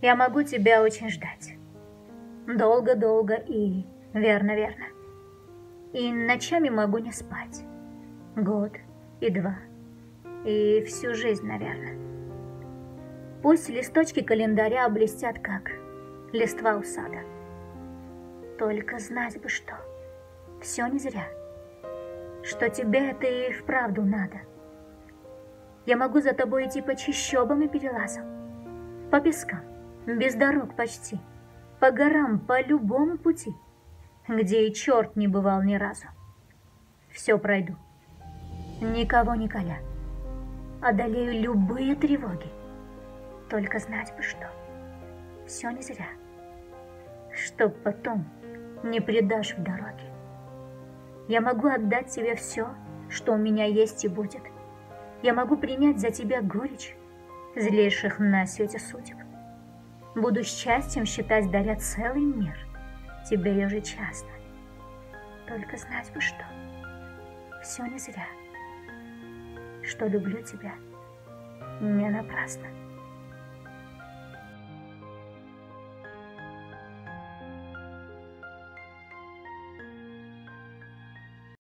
Я могу тебя очень ждать. Долго-долго и верно-верно. И ночами могу не спать. Год и два. И всю жизнь, наверное. Пусть листочки календаря блестят, как листва у сада. Только знать бы что. Все не зря. Что тебе это и вправду надо. Я могу за тобой идти по чащобам и перелазам. По пескам, без дорог почти. По горам, по любому пути. Где и черт не бывал ни разу. Все пройду. Никого не коля. Одолею любые тревоги. Только знать бы что. Все не зря. Чтоб потом не предашь в дороге. Я могу отдать тебе все, что у меня есть и будет. Я могу принять за тебя горечь злейших на свете судеб. Буду счастьем считать, даря целый мир тебе ежечасно. Только знать бы что. Все не зря. Что люблю тебя не напрасно.